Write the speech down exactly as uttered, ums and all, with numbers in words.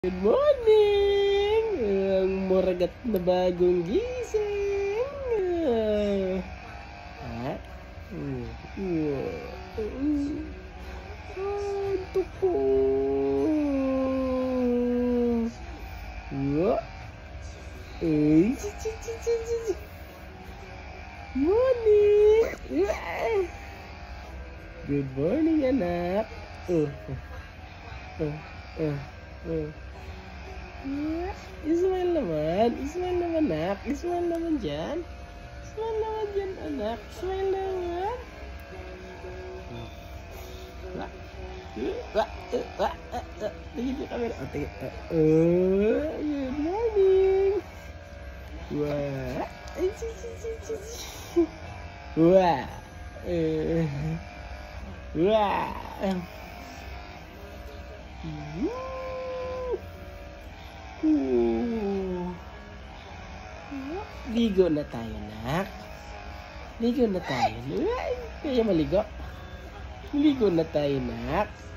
Good morning! Ang muragat na bagong gising. Ha? Uh, uh, uh, antok ko. Uh, eh, chi, chi, chi, chi, chi. Morning! Good morning, anak. Uh, uh, uh, uh. Yeah. Ismail naman. Ismail naman, anak. Ismail naman dyan. Ismail naman dyan, anak. Ismail naman. Wah. Wah. Wah. Tingin yung camera. Oh, tingin. Oh, good morning. Wah. Wah. Wah. Uh. Ligo na tayo, anak. Ligo na tayo. Ay, kaya maligo. Ligo na tayo, anak.